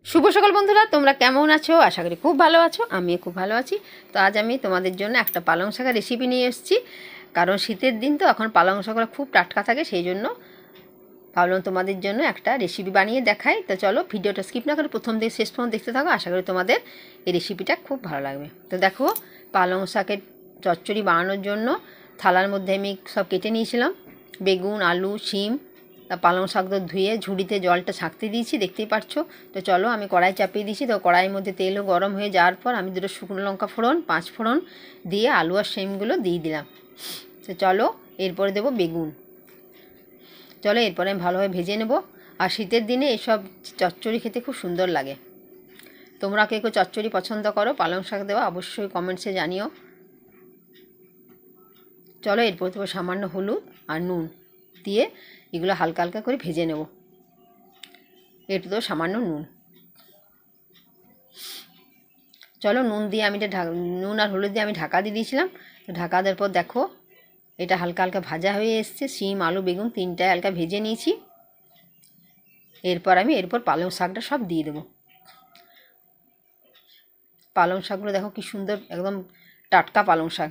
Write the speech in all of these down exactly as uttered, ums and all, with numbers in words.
শুভ সকাল বন্ধুরা, তোমরা কেমন আছো? আশা করি খুব ভালো আছো। আমিও খুব ভালো আছি। তো আজ আমি তোমাদের জন্য একটা পালং শাকের রেসিপি নিয়ে এসেছি। কারণ শীতের দিন তো এখন পালং শাকগুলো খুব টাটকা থাকে, সেই জন্য ভাবলাম তোমাদের জন্য একটা রেসিপি বানিয়ে দেখাই। তো চলো ভিডিওটা স্কিপ না করে প্রথম থেকে শেষ পর্যন্ত দেখতে থাকো। আশা করি তোমাদের এই রেসিপিটা খুব ভালো লাগবে। তো দেখো, পালং শাকের চচ্চড়ি বানানোর জন্য থালার মধ্যে আমি সব কেটে নিয়েছিলাম। বেগুন, আলু, শিম, তা পালং শাকটা ধুয়ে ঝুড়িতে জলটা ছাঁকতে দিয়েছি, দেখতেই পাচ্ছো। তো চলো আমি কড়াই চাপিয়ে দিয়েছি। তো কড়াইয়ের মধ্যে তেলও গরম হয়ে যাওয়ার পর আমি দুটো শুকনো লঙ্কা ফোড়ন, পাঁচ ফোড়ন দিয়ে আলু আর শিমগুলো দিয়ে দিলাম। তো চলো এরপরে দেবো বেগুন। চলো এরপরে আমি ভালোভাবে ভেজে নেব। আর শীতের দিনে এসব চচ্চড়ি খেতে খুব সুন্দর লাগে। তোমরা কে কেউ চচ্চড়ি পছন্দ করো পালং শাক দেওয়া, অবশ্যই কমেন্টসে জানিও। চলো এরপর দেবো সামান্য হলুদ আর নুন দিয়ে এগুলো হালকা হালকা করে ভেজে নেব। একটু দেবো সামান্য নুন। চলো নুন দিয়ে আমি এটা নুন আর হলুদ দিয়ে আমি ঢাকা দিয়ে দিয়েছিলাম। তো ঢাকা দেওয়ার পর দেখো এটা হালকা হালকা ভাজা হয়ে এসছে। শিম, আলু, বেগুন তিনটায় হালকা ভেজে নিয়েছি। এরপর আমি এরপর পালং শাকটা সব দিয়ে দেবো। পালং শাকগুলো দেখো কি সুন্দর, একদম টাটকা পালং শাক।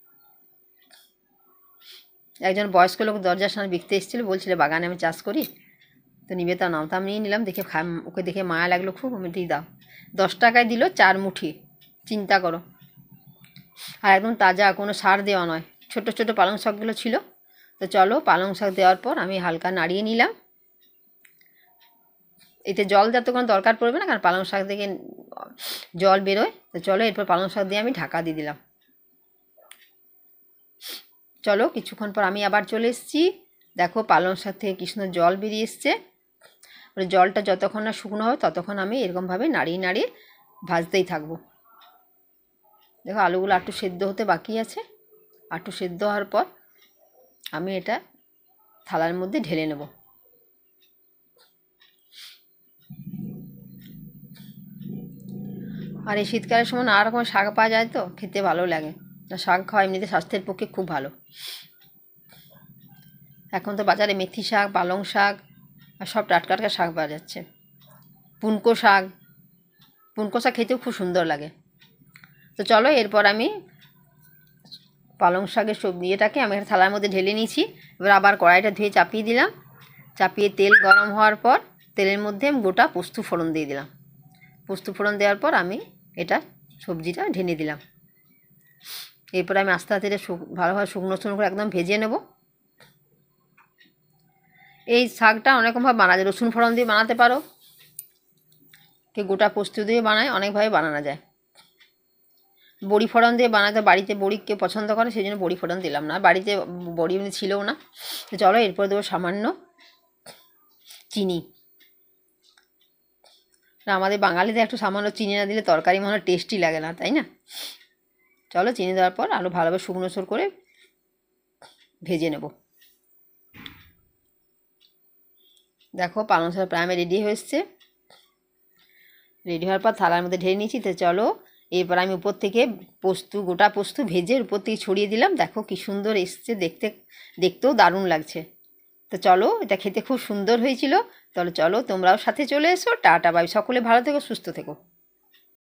একজন বয়স্ক লোক দরজার সামনে বিকতে এসেছিল, বলছিল বাগানে আমি চাষ করি, তো নিবে তা নাও। তো আমি নিয়ে নিলাম, দেখে খা ওকে দেখে মায়া লাগলো খুব। আমি দিয়ে দাও, দশ টাকায় দিল চার মুঠি, চিন্তা করো। আর একদম তাজা, কোনো সার দেওয়া নয়। ছোট ছোট পালং শাকগুলো ছিল। তো চলো পালং শাক দেওয়ার পর আমি হালকা নাড়িয়ে নিলাম। এতে জল দেওয়ার তো কোনো দরকার পড়বে না, কারণ পালং শাক থেকে জল বেরোয়। তো চলো এরপর পালং শাক দিয়ে আমি ঢাকা দিয়ে দিলাম। চলো কিছুক্ষণ পর আমি আবার চলে এসেছি। দেখো পালং শাক থেকে কি সুন্দর জল বেরিয়ে এসছে। জলটা যতক্ষণ না শুকনো হয় ততক্ষণ আমি এরকমভাবে নাড়িয়ে নাড়িয়ে ভাজতেই থাকবো। দেখো আলুগুলো একটু সেদ্ধ হতে বাকি আছে। একটু সেদ্ধ হওয়ার পর আমি এটা থালার মধ্যে ঢেলে নেব। আর এই শীতকালের সময় নানা রকম শাক পাওয়া যায়, তো খেতে ভালো লাগে। শাক খাওয়া এমনিতে স্বাস্থ্যের পক্ষে খুব ভালো। এখন তো বাজারে মেথি শাক, পালং শাক আর সব টাটকা টাটকা শাক পাওয়া যাচ্ছে। পুনকো শাক, পুনকো শাক খেতেও খুব সুন্দর লাগে। তো চলো এরপর আমি পালং শাকের সবজি এটাকে আমি একটা থালার মধ্যে ঢেলে নিয়েছি। এবার আবার কড়াইটা ধুয়ে চাপিয়ে দিলাম। চাপিয়ে তেল গরম হওয়ার পর তেলের মধ্যে আমি গোটা পোস্ত ফোড়ন দিয়ে দিলাম। পোস্ত ফোড়ন দেওয়ার পর আমি এটা সবজিটা ঢেলে দিলাম। এরপর আমি আস্তে আস্তে এটা ভালোভাবে শুকনো শুকনো করে একদম ভেজে নেব। এই শাকটা অনেকভাবে বানা যায়। রসুন ফোড়ন দিয়ে বানাতে পারো, কে গোটা পোস্ত দিয়ে বানায়, অনেকভাবে বানানো যায়। বড়ি ফোড়ন দিয়ে বানাতে, বাড়িতে বড়ি কেউ পছন্দ করে সেই জন্য বড়ি ফোড়ন দিলাম না, বাড়িতে বড়ি এমনি ছিলও না। তো চলো এরপর দেবো সামান্য চিনি। আমাদের বাঙালিদের একটু সামান্য চিনি না দিলে তরকারি মনে হয় টেস্টি লাগে না, তাই না? চলো চিনি দেওয়ার পর আলু ভালোভাবে শুকনো শুকনো করে ভেজে নেব। দেখো পালং শাক প্রায় আমার রেডি হয়ে এসছে। রেডি হওয়ার পর থালার মধ্যে ঢেলে নিয়েছি। তো চলো এরপর আমি উপর থেকে পোস্ত, গোটা পোস্ত ভেজে উপর থেকে ছড়িয়ে দিলাম। দেখো কি সুন্দর এসছে, দেখতে দেখতেও দারুণ লাগছে। তো চলো এটা খেতে খুব সুন্দর হয়েছিল। তাহলে চলো তোমরাও সাথে চলে এসো। টাটা বাই, সকলে ভালো থেকো, সুস্থ থেকো।